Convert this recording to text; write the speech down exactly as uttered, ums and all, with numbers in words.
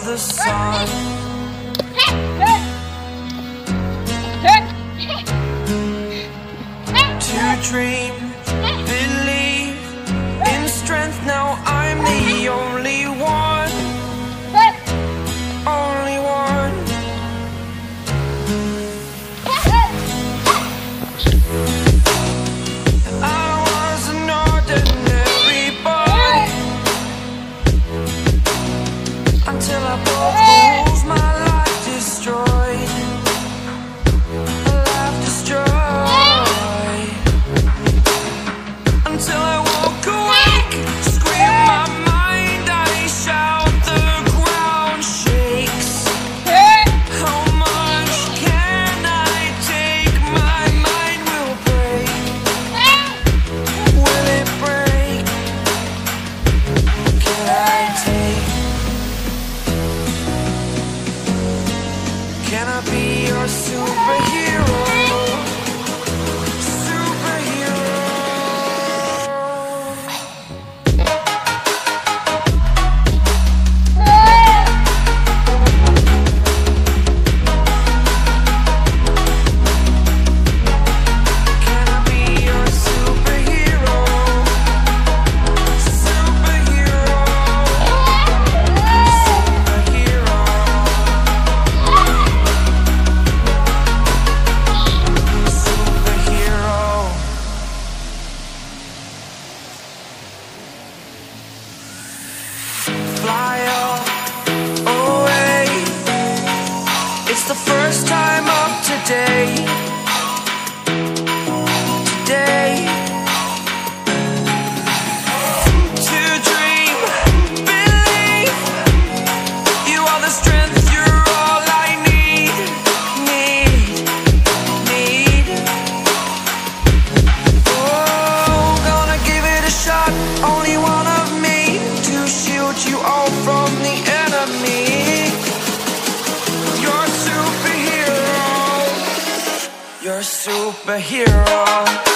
the sun. To dream, believe in strength. Now I'm the only one, only one. I was an ordinary boy until I broke the rules, my life destroyed. A life destroyed. Until I woke awake, scream my mind, I shout, the ground shakes. How much can I take? My mind will break. Will it break? Can I take? Can I be your superhero? Fly away. It's the first time of today. Today. To dream, believe. You are the strength, you're all I need. Need, need. Oh, gonna give it a shot. Only one of me to shield you all from the enemy. You're a superhero. You're a superhero.